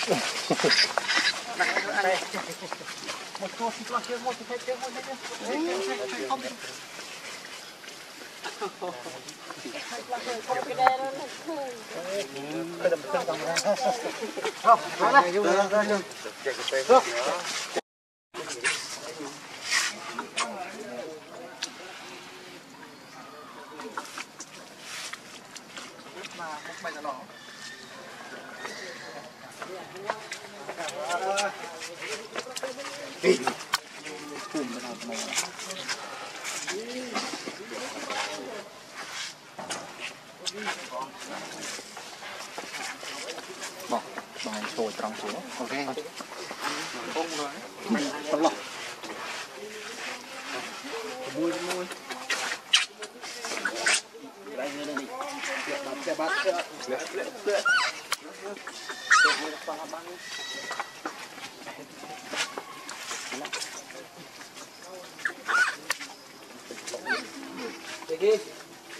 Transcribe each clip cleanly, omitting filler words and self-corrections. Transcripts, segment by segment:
một cô thì qua kia một thì kia một thế không đi bỏ bài sồi trong xuống ok không rồi không lọc mui mui đây đây đây sẽ bắt đi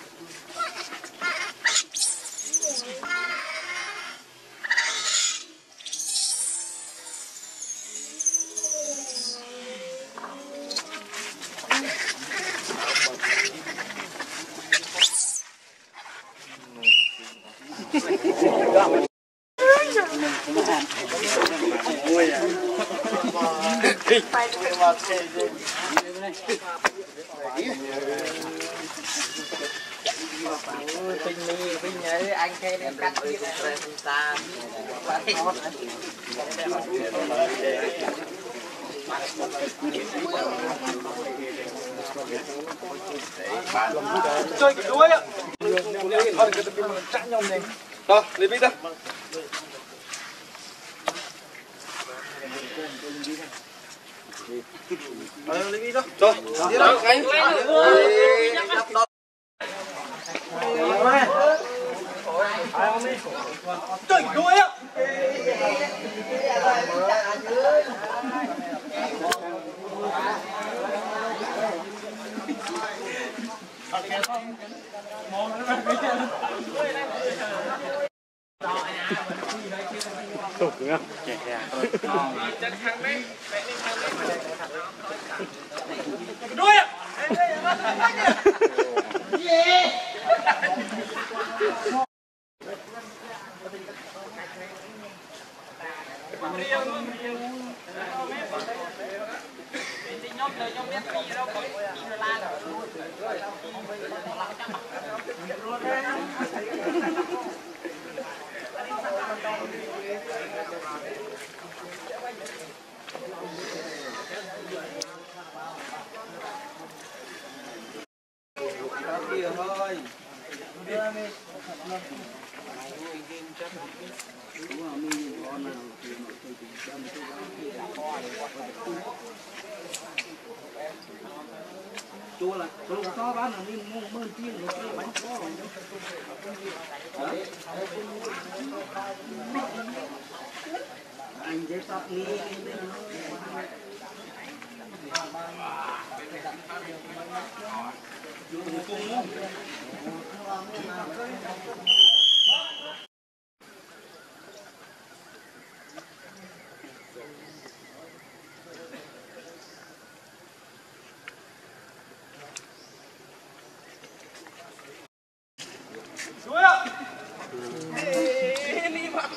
Vinh nhớ anh thế nên cắt đi rồi ta chơi cái đuôi ạ chặn nhau này đó lấy bít ra lấy bít đó rồi đi đâu ngay chơi đuôi á tục nữa đuôi á chua là chua có bán là đi mua mơ chiên một cái bánh có rồi anh dễ sắp đi Đuôi ạ. Đi mà.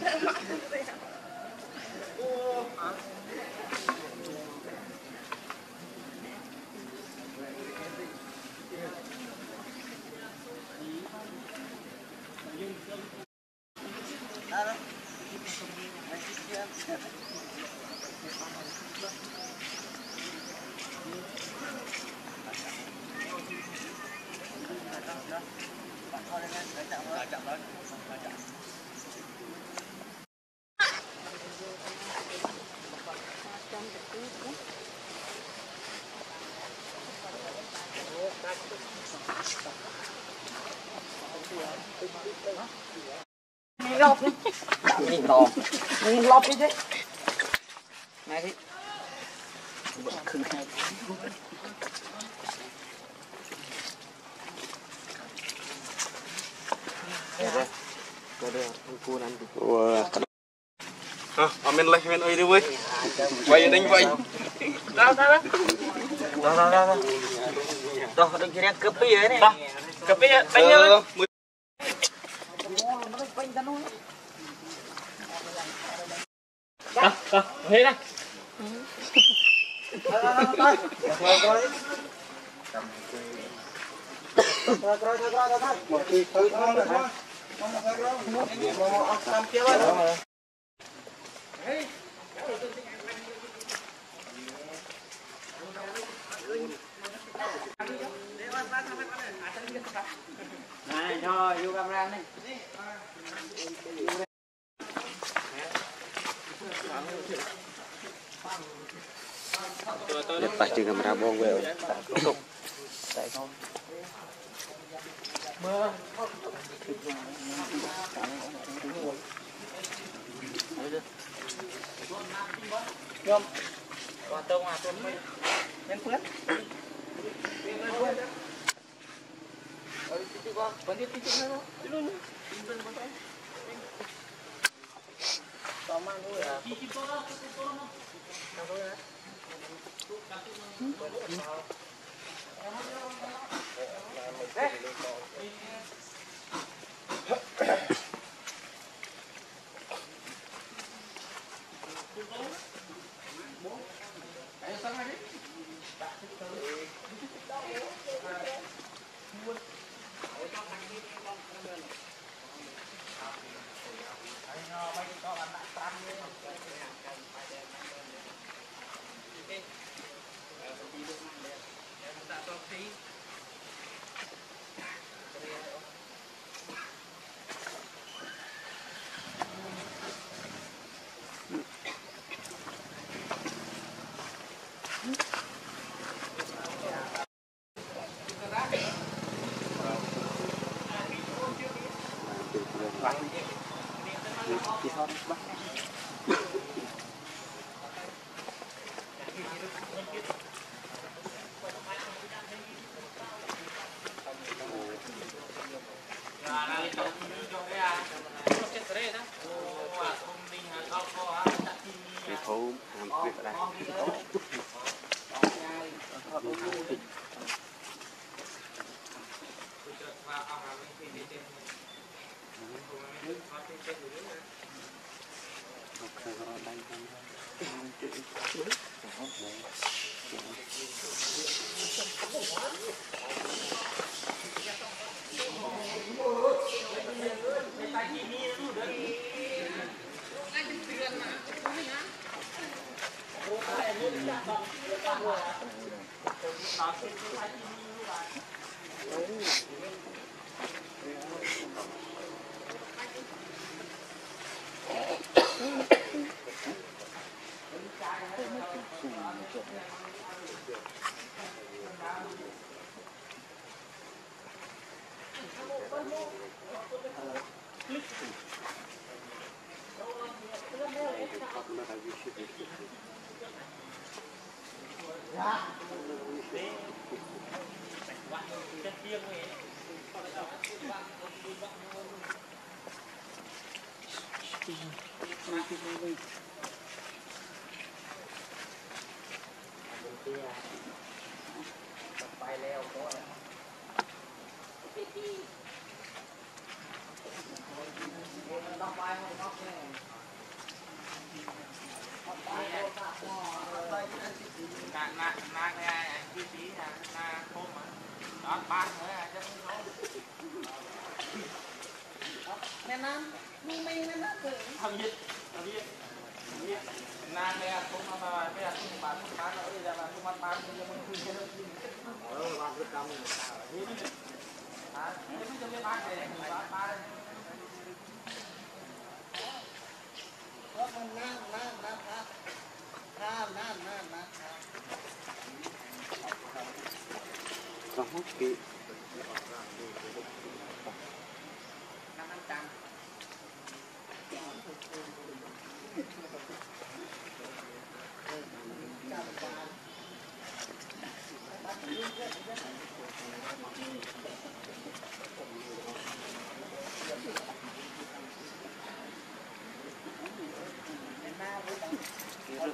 Lọp đi. Nhìn to. Nhìn lọp đi chứ. Này đi. Khưng hai. Đây. Đây. Cô năn đi. men leh men ơi đi với quay đánh vậy Đâu đừng chỉ đang cướp bia ấy này. cặp bia đánh nhau thế này Này cho vô camera này. Đẹp phải chừng camera bông về rồi. Còn tông à tông lên phướt. Cái thấu hàm việc ở đây.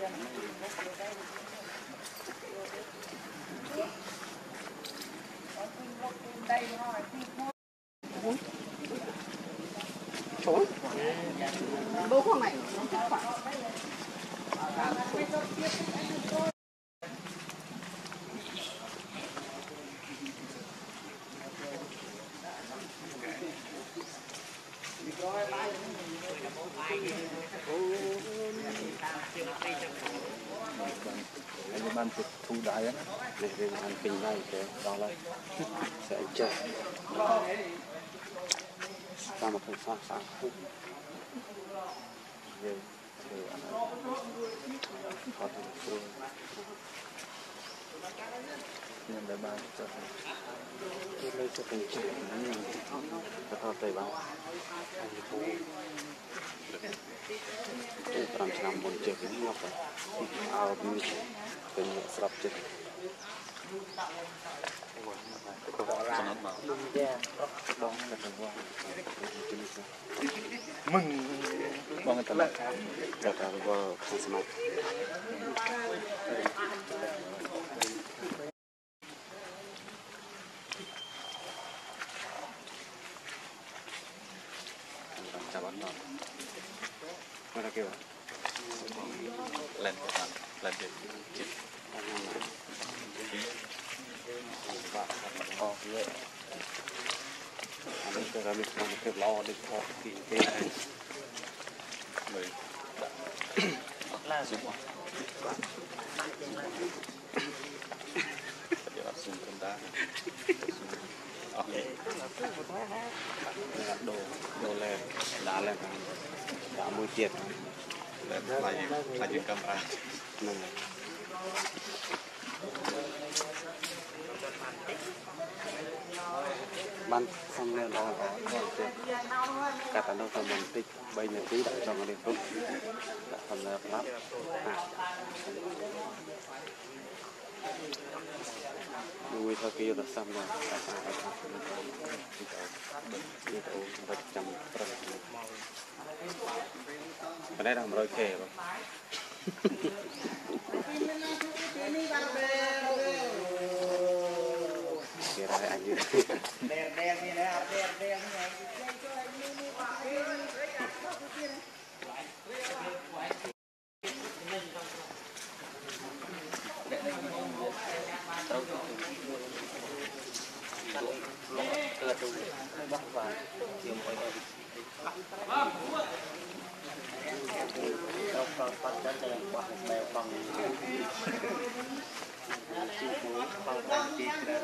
Chỗ bố con này มันติดทูได้นะในเรื่องมันเป็นได้แต่ตอนแรกใส่เจ็บตามมาถึงสามคู่เยอะอะไรขอทำครัวเนี่ยแบบบ้านจะเลยจะเป็นเจ็บนั่นเองจะทอดไปบ้างอันนี้คู่ตามชามบนเจ็บนี่งอกไปเอาเป็นสลับเจ็บมึงมองกันตลอดแต่เราก็ทันสมัยจับวันต่อเมื่อไรเกี่ยวเล่นกันเล่นเด็กจิตออกเยอะอันนี้ก็เรามีความเก็บล้อดึงออกกินเองเลยล่าสุดเดี๋ยวซูมกันได้โอเคโดนเลยด่าเลยด่ามือเจ็บเลยใครยืนกำลังนั่นบ้านทำเนี่ยเราการทำเราทำมันติดใบเนื้อที่ได้จองกันเลยปุ๊บทำแล้วรับดูวิธีการเราทำเนี่ยนี่ตัวประจำประจำไม่ได้ทำร้อยแค่หรอกเกี่ยวอะไรอันนี้แดงนี่นะแดงนี่ไงเกิดดูบ้างว่าเกี่ยวกับเราฟังฟังกันแต่ว่าแมวฟังชีวิตฟังฟังดีนะ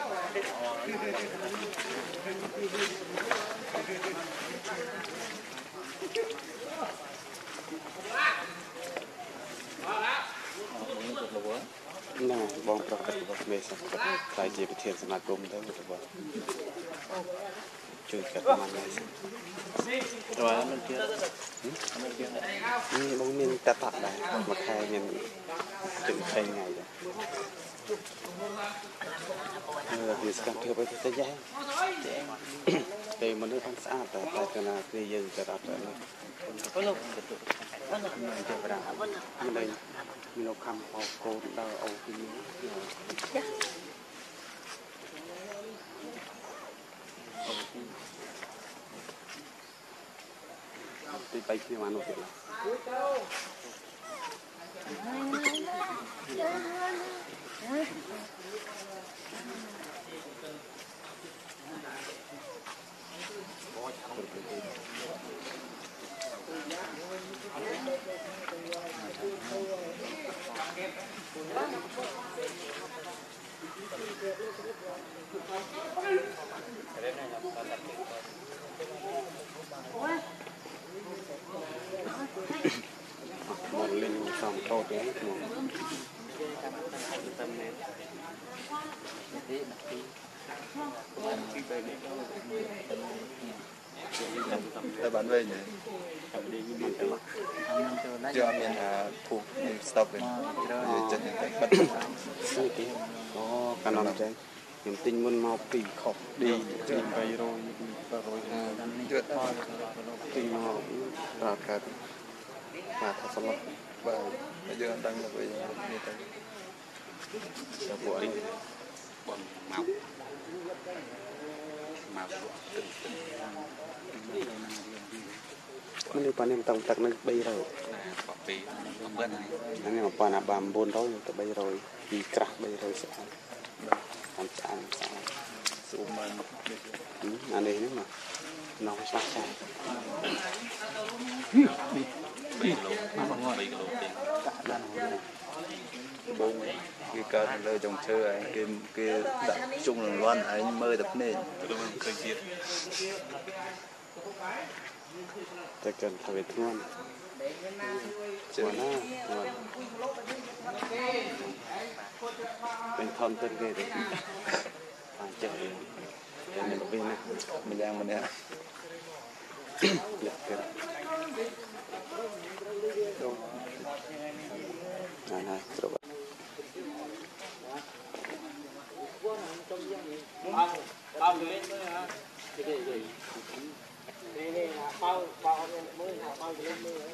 น่าบองประกาศบอกเมสันใครจะไปเทียนสมาคมได้หรือเปล่าช่วยกันมันได้สิตัวมันเกี่ยวบางมีตะตะได้มาแค่เงินจึงใครไงจ้ะอยู่สักเทือไปจะแย่แต่มันด้วยความสะอาดแต่ขณะที่ยังจะรับแต่ละคนจะประดับมันเลยมีเราคำเอาโกนเราเอาที่นี้ตีไปที่มันโอเคแล้วมองเล่นสองโต๊ะเองมองแต่บ้านเว้ยเนี่ยเจ้าเมียนผูกสต็อปเลยจะยังไงบัดซื้อที่อ๋อการนอนใจเห็นติงมันมาปีขอบดีติงไปโรยเดือดติงมาปราดกันปราดทัศน์ bây giờ đang là bây giờ như thế cho bộ anh bọn màu màu มันนี่ปานนี้มันต้องตักนึกใบเรา quả pí không bên này อันนี้มันปานบามบนร้อยแต่ใบเราปีกระใบเราสักอันสามสูงมันอันนี้นี่มาน้องชอบใช่ 7 kg 7 kg tiền bông cái cá lơ trồng chơi anh kia đặt chung là loan anh mơ tập nền tôi khôngเคยคิดจะเกินทวีทวนหัวหน้าเป็นทอนเป็นเกย์ผ่านเจอเป็นแบบนี้นะมันยังมันเนี่ยเล็กเกินนั่นๆจบ Đây là bao mới là bao lên mưa ấy.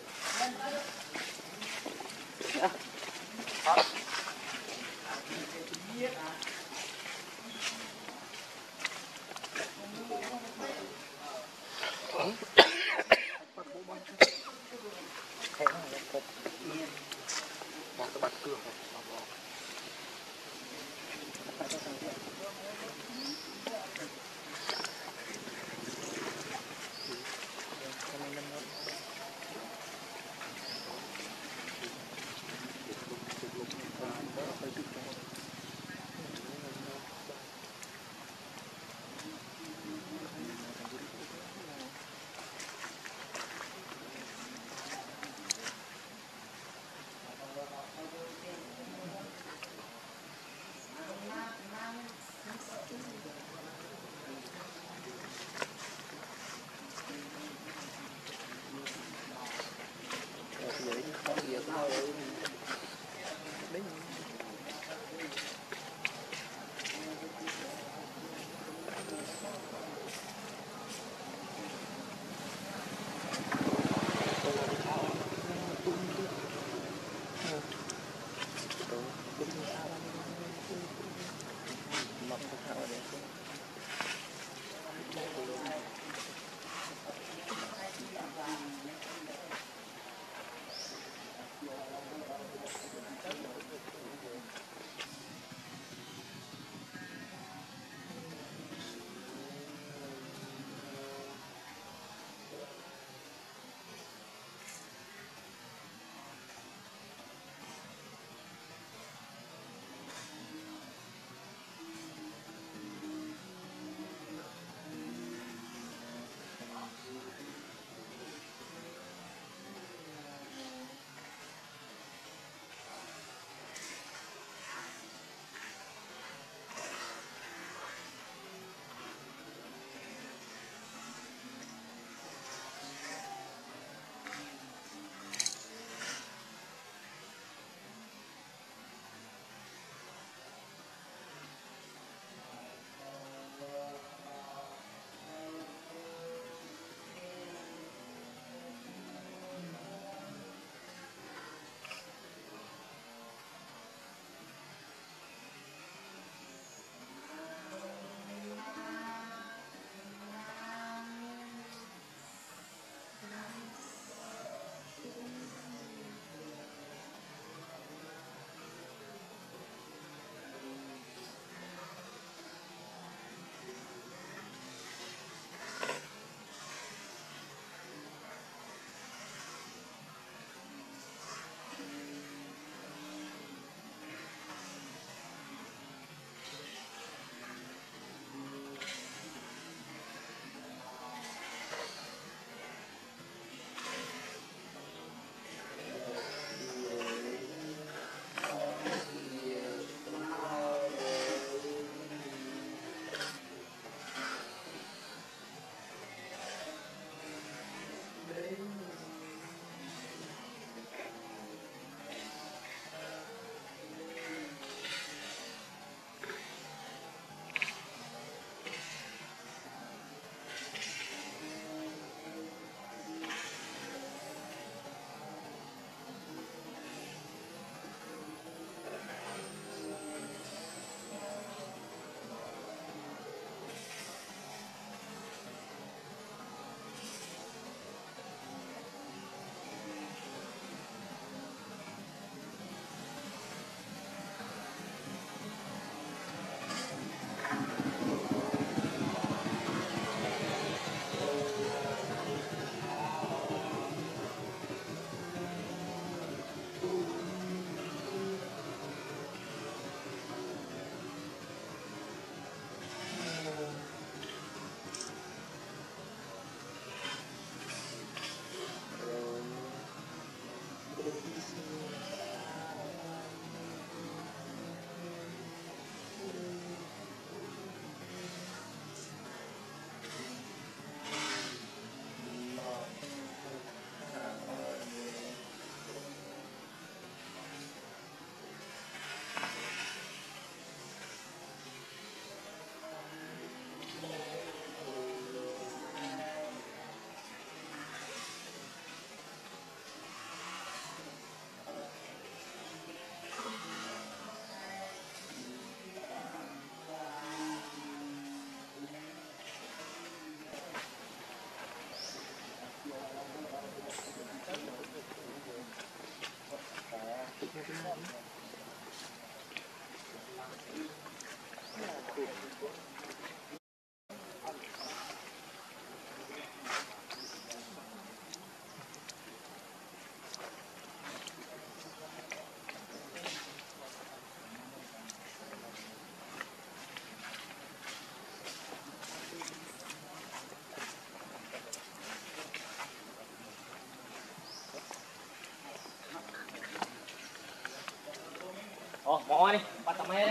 Ồ, mò đi, bắt tầm đi.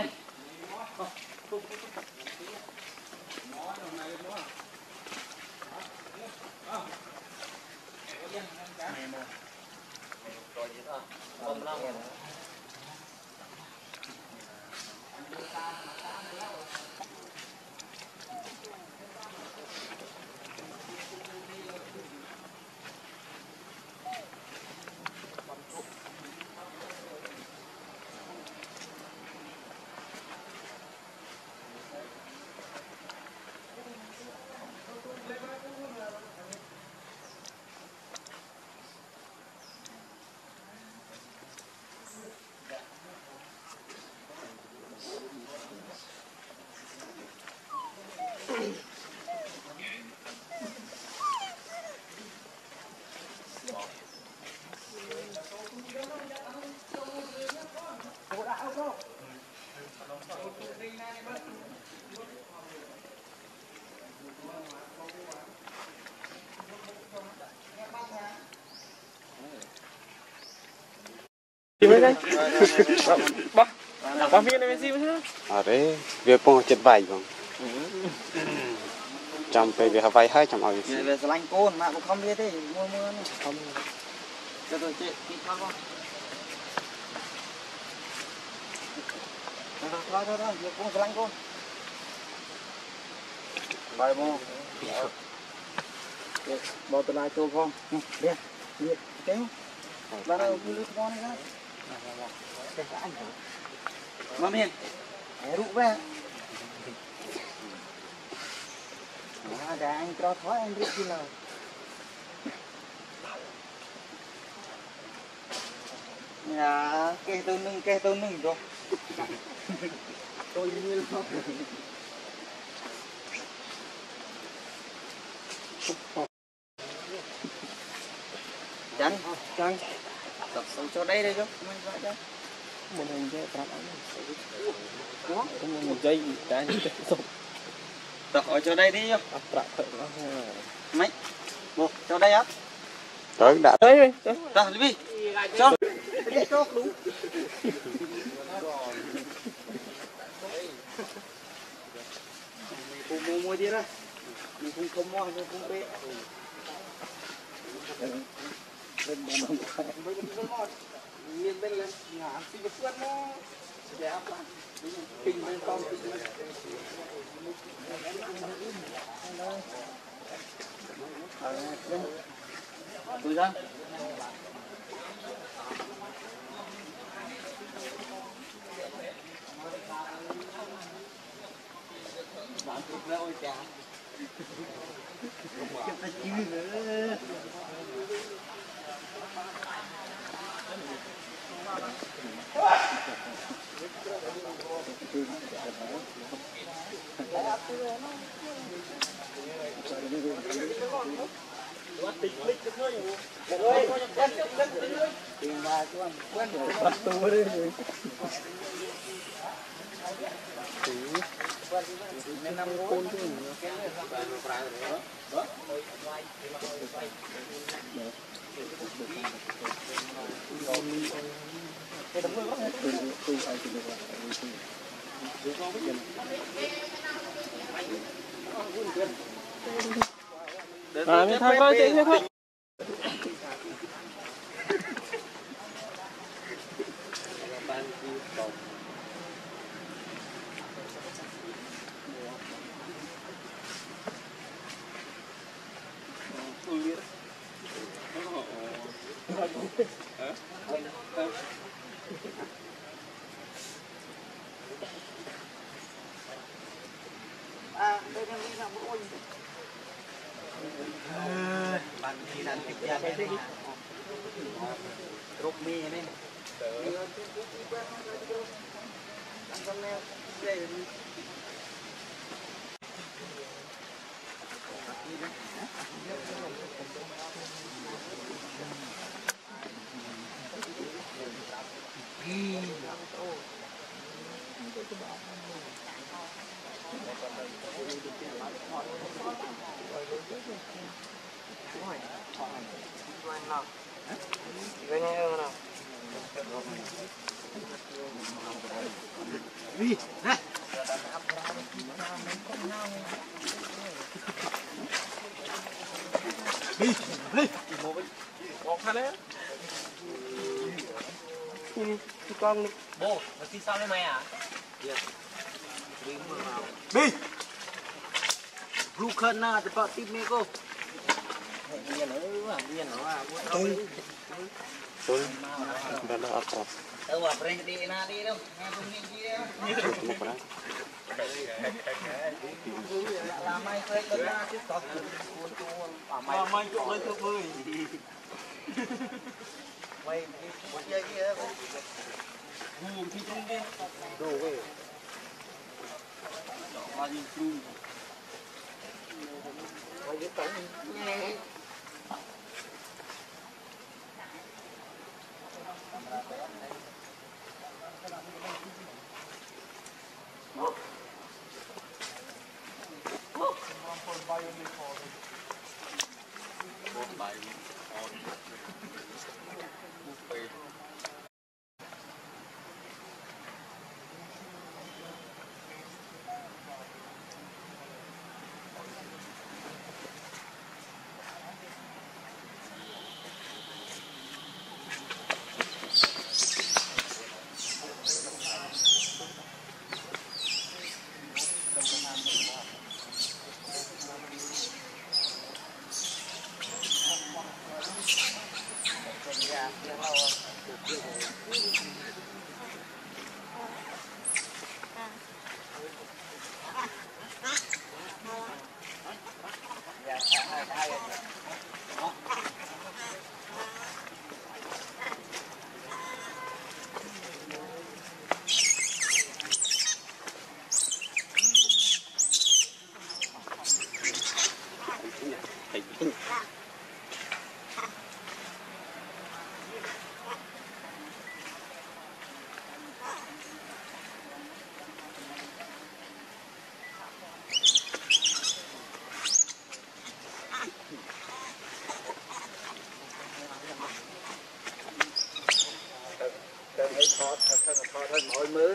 Bác viên này gì vậy? Ở đấy việc phong chật vải vòng trong cái việc vay hơi trong ở Về về lạnh côn mà cũng không biết thế mưa mưa này không cho tôi chị đi con con thôi việc côn lạnh côn bài mô bao từ lại tô con đi đi kéo là đâu cứ con này ra mà miền rủ về anh cho thói anh biết gì nào nhà kê tôi nưng rồi tôi như nó chăng tập sống cho đây chứ một hình dây tập anh một dây cái tập ở cho đây đi mấy một cho đây á tới đã đấy ta đi cho đúng mua đi ra mình không mua mình không bé bên bên lên nhà xin được quên nó đẹp lắm kinh bên con tôi ra bạn thích ôi chà cái gì nữa mình thay coi chị thôi. Bạn đi làm việc nhà cái gì? Rục mì này. Ăn con neo. con đi. Bố, mà xin sao với mày à? Đi. Blue khăn na thì bạn tìm mẹ cô. Tôi đã đã áp Đâu mà break đi na đi đâu. Nghe không nghe gì đâu. một cái Làm mày break được ra chứ có mày cũng lên thước bơi. Mày một giây kia. Buồn thì không đi. Đồ về. Mà đi chung. Mày cái cánh nghe. Thôi mỗi mưa.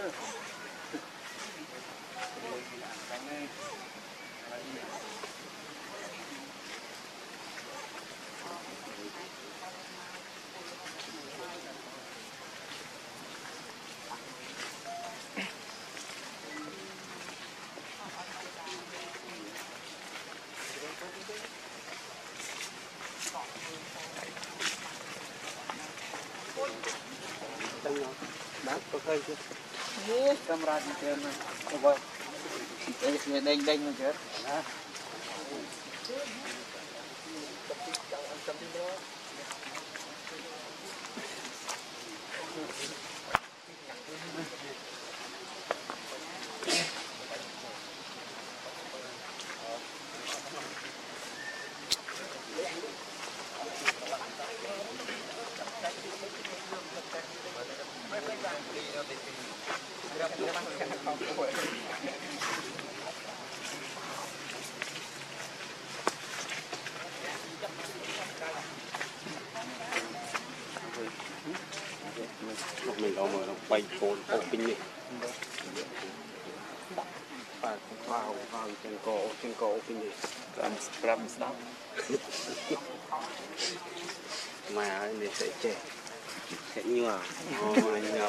đá có cây chưa? Camera di trên này. Vâng. Đây đinh đinh nữa chứ. Mình có mở nó bay cồn ổ pin đi và vào trên cổ pin đi làm sao mà này sẽ trẻ sẽ nhựa nhựa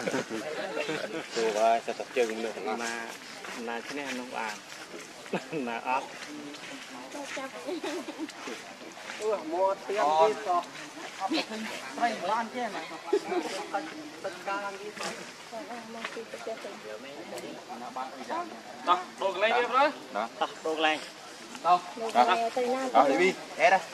rồi sẽ tập chân được mà là cái này nó ăn là áp Mua tiền đi cho. Mày muốn ăn thế này. Tất cả đi. Đó, đồ lên đi rồi. đó Đồ lên. đó đi đi Thế đây.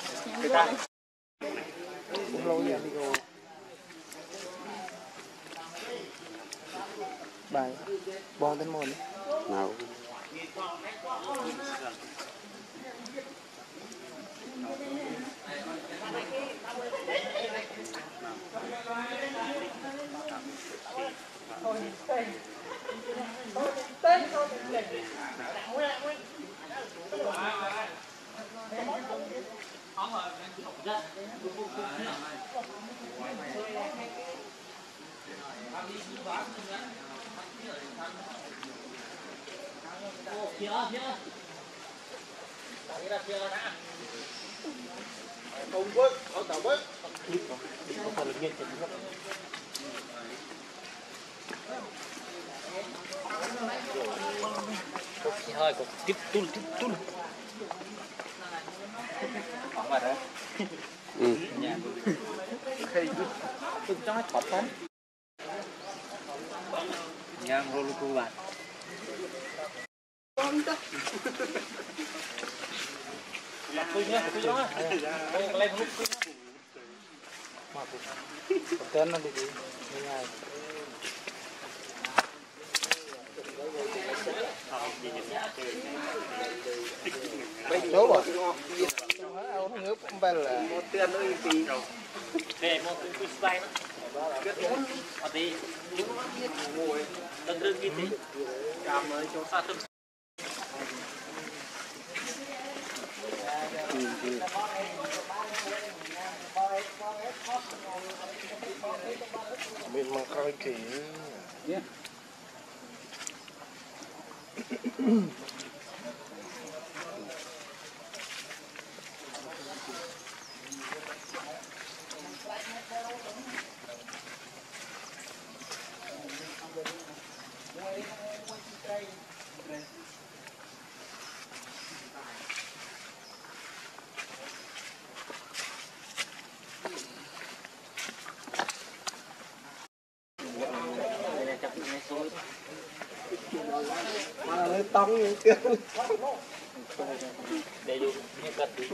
cũng lâu rồi đi rồi bài bò tên môn nào hơi còn tiếp tul tôi cho nó thoát tán ngang rô cô bạn tôi nhớ đó lên lúc tên nó đi ngay bây số rồi nó ngớp bên là một tiền nó gì về một cái style nó ở đây ngồi tân rừng như thế cảm ơn chỗ xa tâm mình mà coi kỹ nhé tông như kia để dùng như cật đi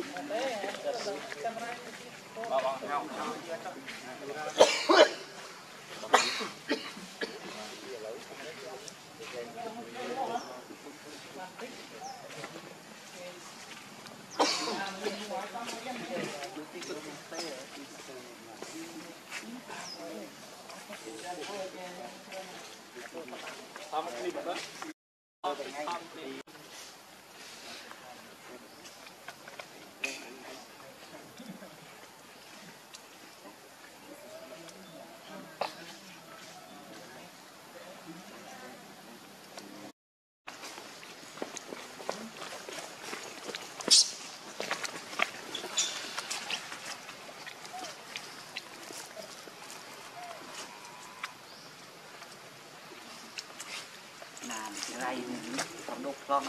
ray còn đục con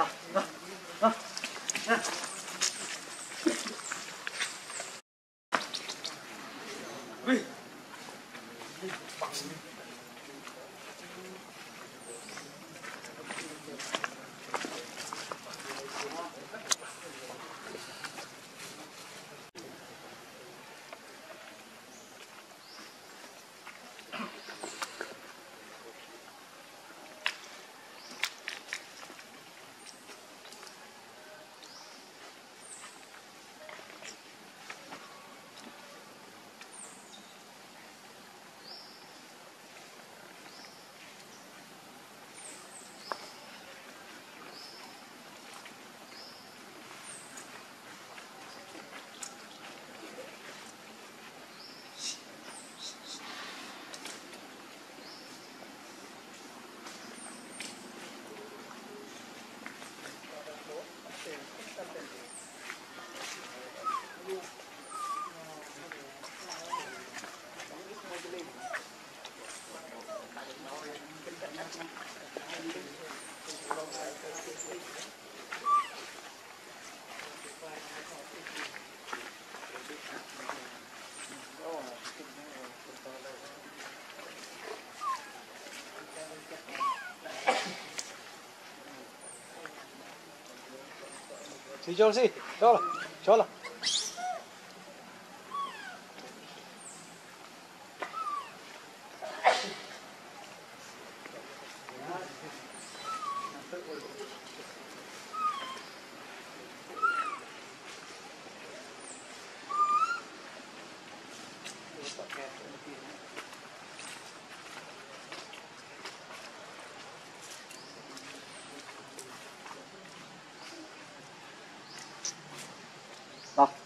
Sí, yo sí, chola, chola.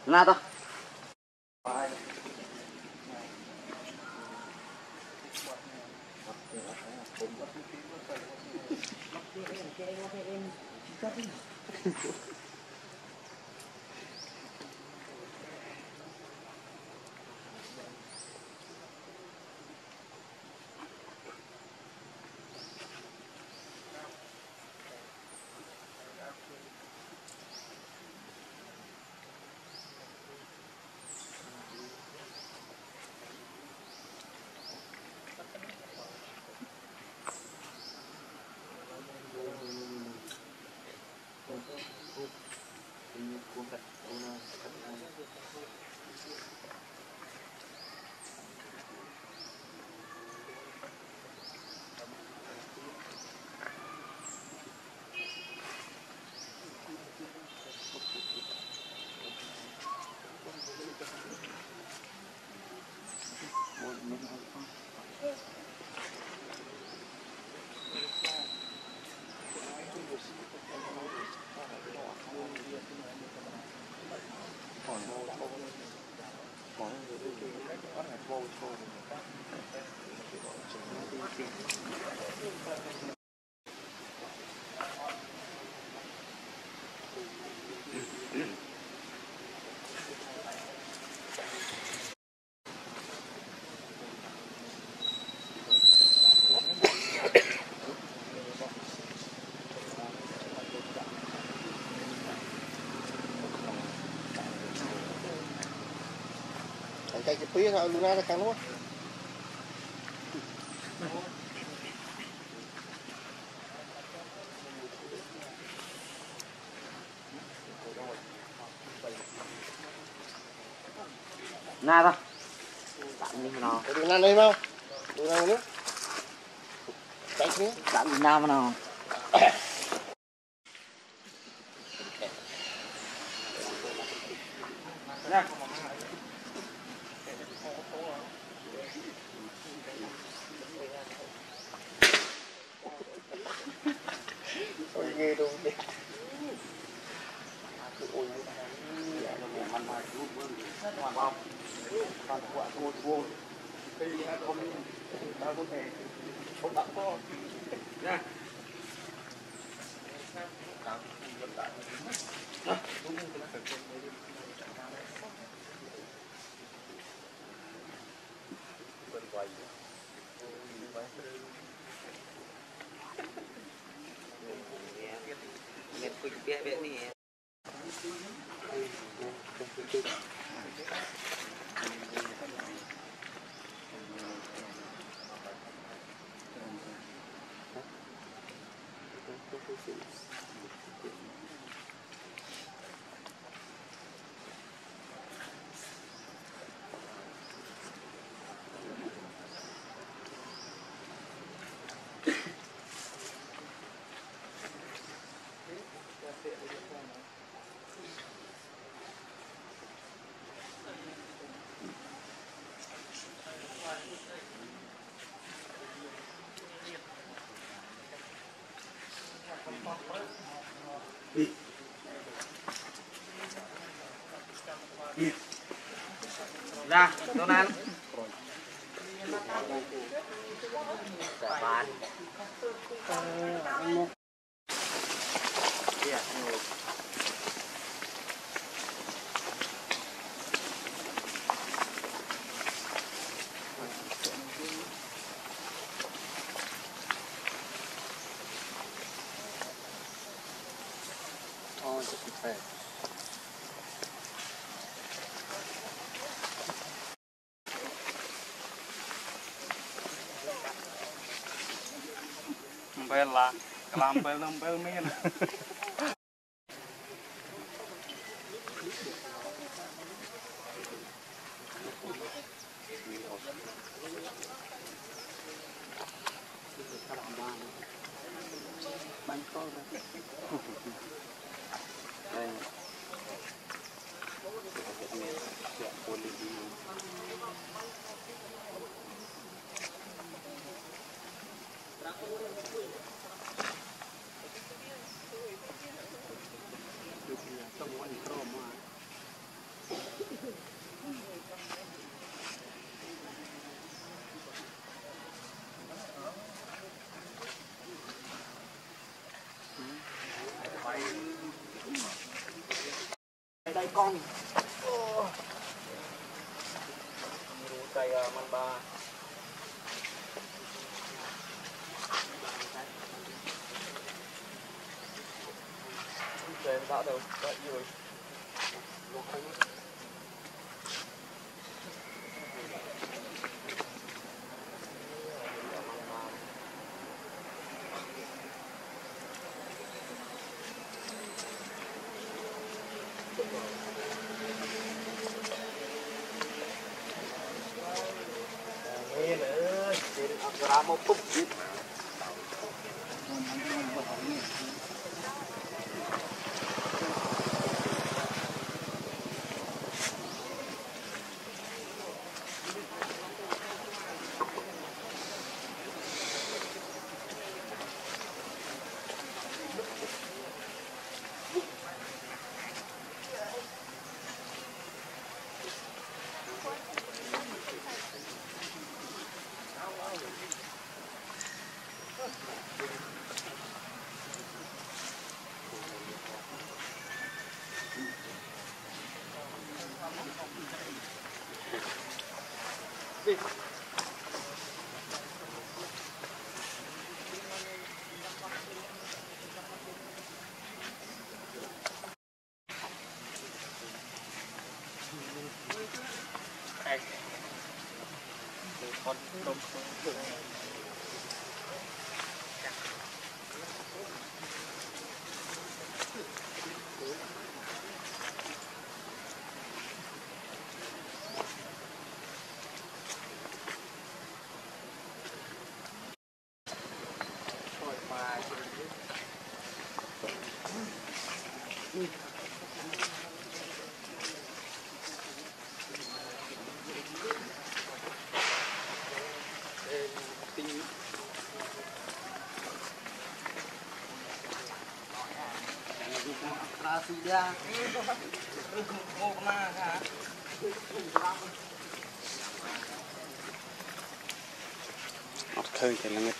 Na to. Cái phía nào Luna nó cắn đúng không? Na to. Tạm như nào. Luna đây không? Luna nữa. Chạy nữa. Tạm như nào mà nào. Ôi ghê luôn đi. Ra, Donald. Bán. Bel lah, kelampel nempel min. đây con cây man ba về đã đâu vậy rồi nghe nữa ra một phút con đông sudah mau kemana ọt khơi thì là nghịch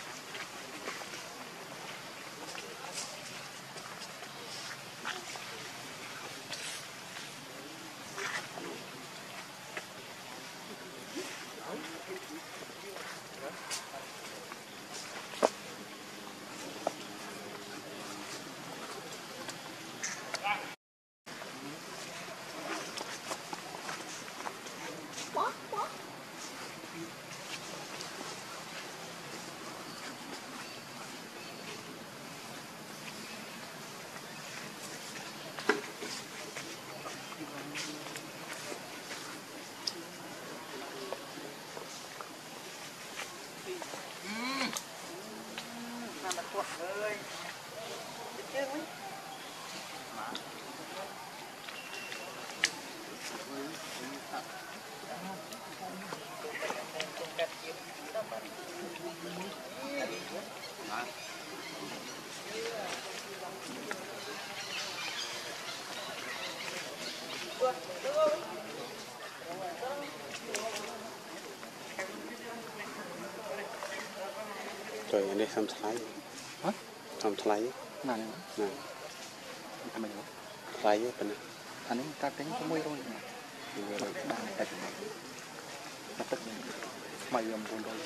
rồi anh đi xăm slide hả xăm slide nào này nè mình slide bên này anh ấy ta tính có mấy thôi rồi đang đặt đặt tất mày làm buồn đôi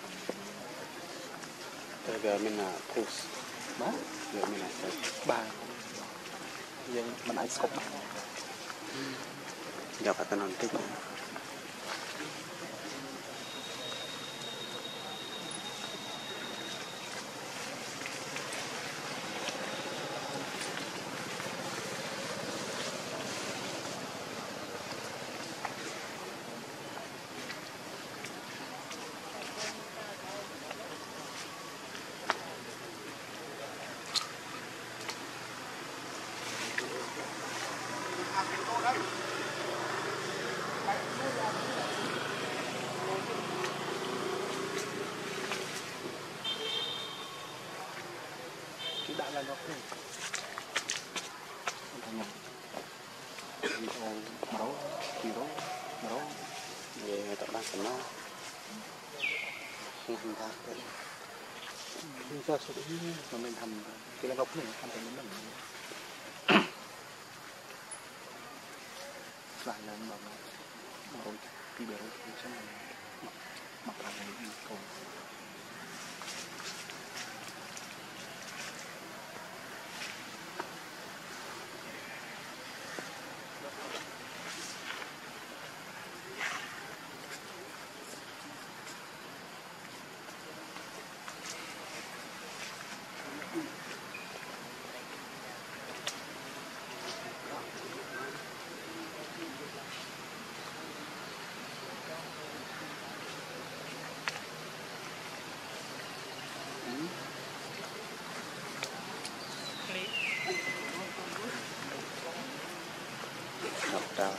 rồi giờ mình là push má giờ mình là ba giờ mình ai sụp giờ phải nói tích đã là nó về tập đăng của nó khi chúng ta sẽ mà mìnhทำcái góc nàyทำเป็นมันหลายอย่างแบบเราพี่เบลใช่ไหมหมักอะไรอีกก่อน Rồi.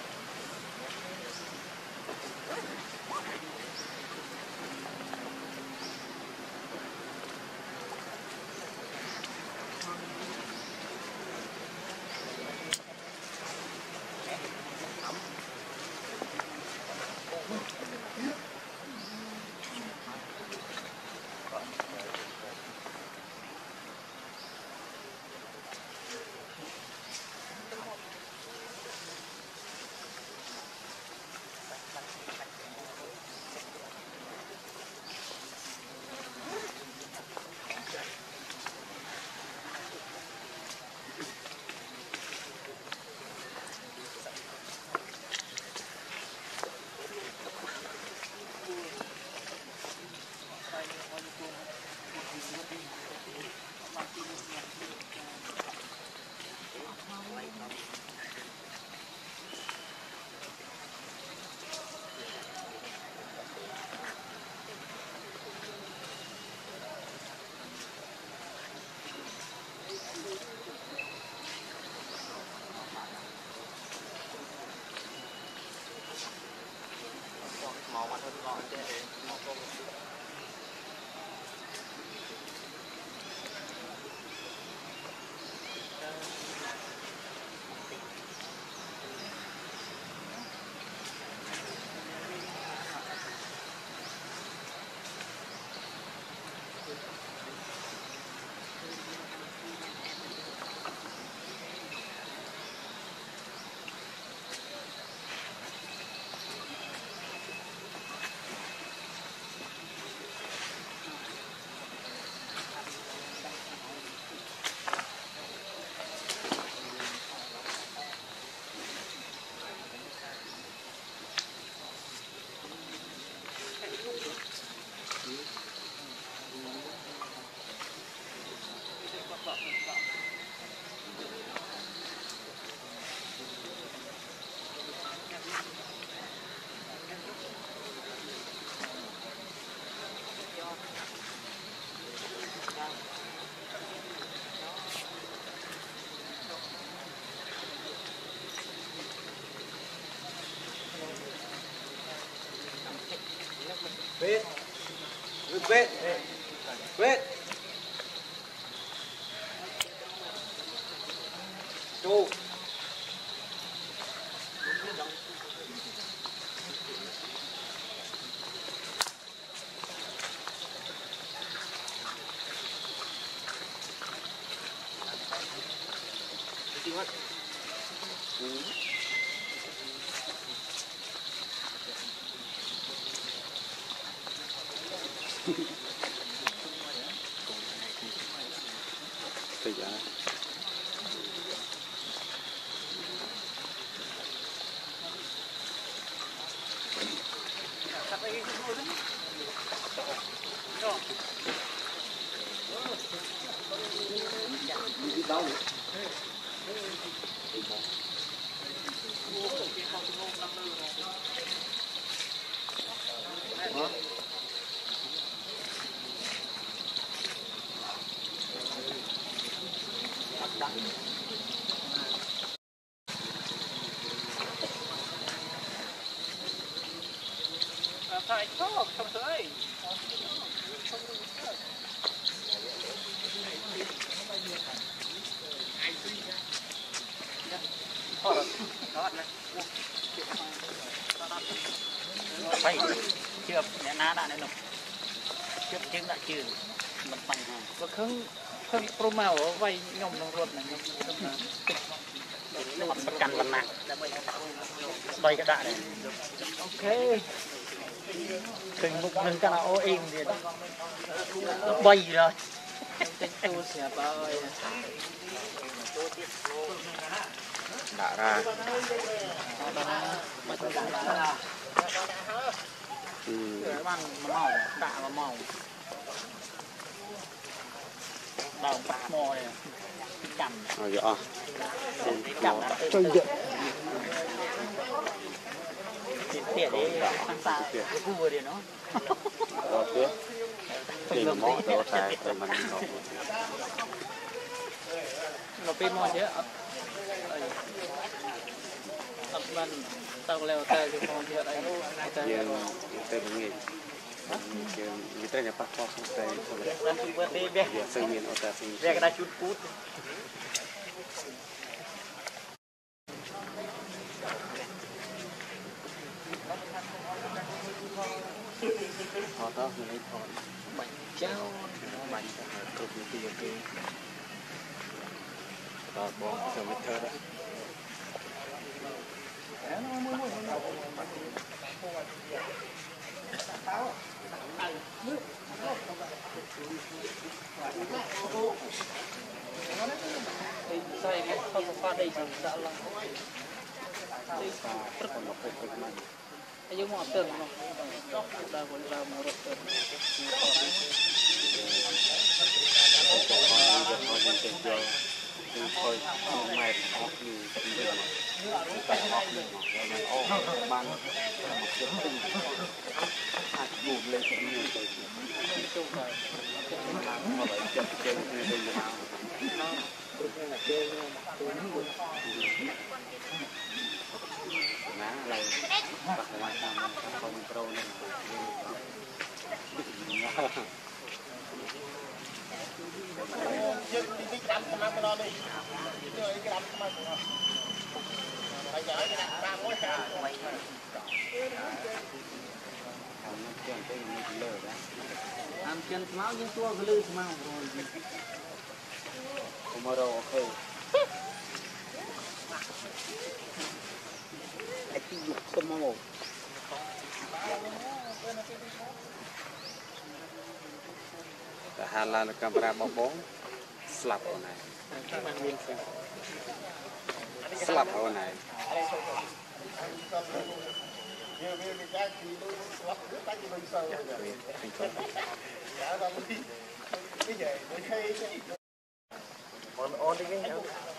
Wait. Wait. Wait. Go. Thì dạ. Phải không? Không tới. Hold on. chương đã chưa mình bành hàng và không pro màu ở vay nhom trong ruột này nó bật cằn bật nặng đây cái đại này ok từng mục nâng cái nào im thì nó bay rồi tôi sẽ bao đã ra ăn màu đạ và màu đầu bạc mò này cầm dạ cầm chơi dậy tiền để ăn sao vui đi nó ok thì mỏ đồ tài thì mình nó pin mò chứ tập mình tao leo tay thì mò chứ đây dương tay bằng nghề dương như tay nhà bắt kho xong tay đang chụp bữa đi về sinh viên ở tại sinh về cái đã chút cút họ đó mình lấy thon bánh cháo bánh cực như kia đó bóng cho mình thơ đó Saya không có đây chẳng sợ lắm. Ayo mau atur no. Kita boleh mau atur. thôi ngày họ thì bây giờ tại họ mình ban một cái tinh buồn lên cũng nhiều rồi mà lại chơi chơi như bây giờ nào ná này bắt ngoài tam không pro nên Am chân máu những tua cái lư máu rồi. Tomorrow okay. Ai chịu không mau. Hà Lan camera bóng bóng slap ở này slap ở này On đi cái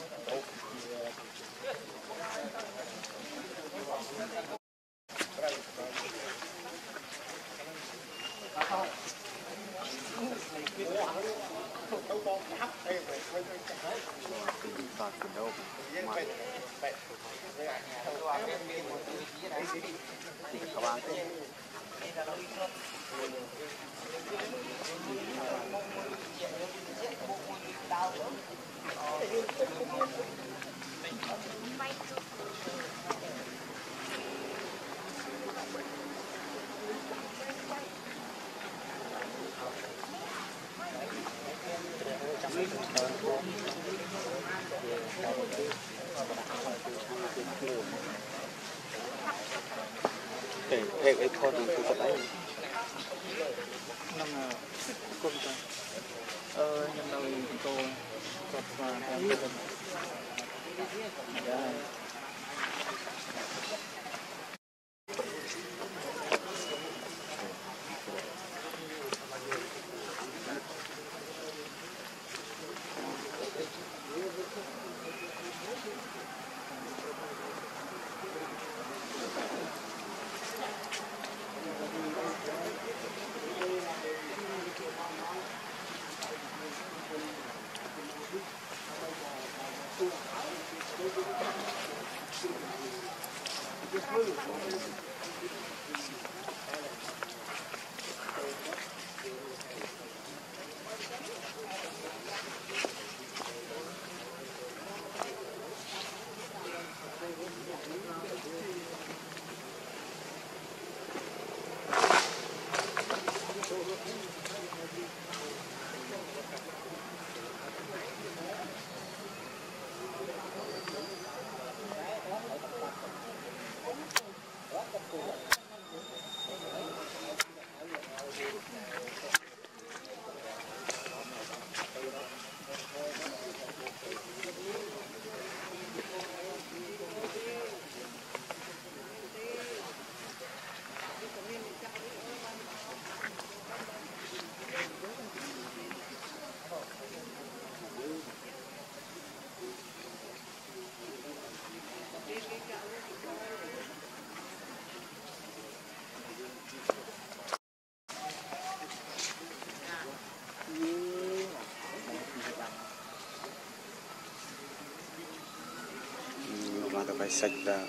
Hey, hey, thôi đừng có đấy. Năm nào cũng vậy. Nhưng đầu cô cột và theo cái phải sạch ra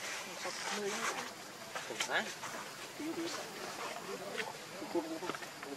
Hả?